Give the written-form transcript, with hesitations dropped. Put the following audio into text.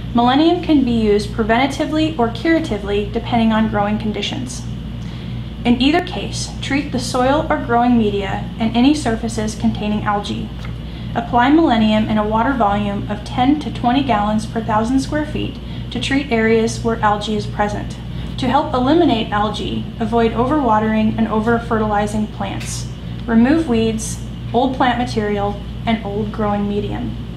Millenium can be used preventatively or curatively depending on growing conditions. In either case, treat the soil or growing media and any surfaces containing algae. Apply Millenium in a water volume of 10 to 20 gallons per 1,000 square feet to treat areas where algae is present. To help eliminate algae, avoid overwatering and over-fertilizing plants. Remove weeds, old plant material, and old growing medium.